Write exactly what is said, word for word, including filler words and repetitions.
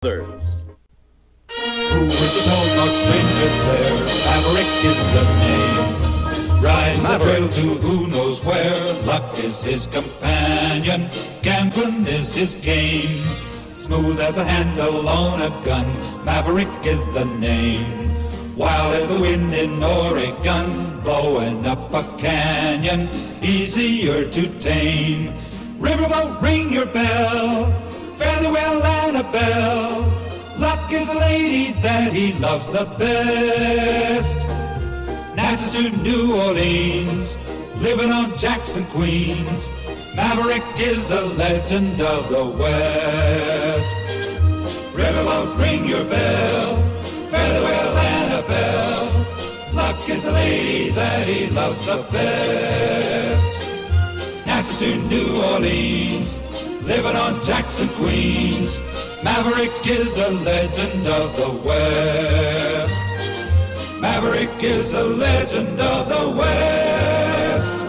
others. Who is the tall, dark stranger there? Maverick is the name. Riding the trail to who knows where. Luck is his companion. Gambling is his game. Smooth as a handle on a gun. Maverick is the name. Wild as the wind in Oregon, blowing up a canyon, easier to tame. Riverboat, ring your bell. Fare thee well, Annabelle. Luck is a lady that he loves the best. Natchez to New Orleans, living on Jackson, Queens. Maverick is a legend of the West. Riverboat, ring your bell. Fare thee well, Annabelle. Luck is a lady that he loves the best. Natchez to New Orleans, living on Jackson, Queens. Maverick is a legend of the West. Maverick is a legend of the West.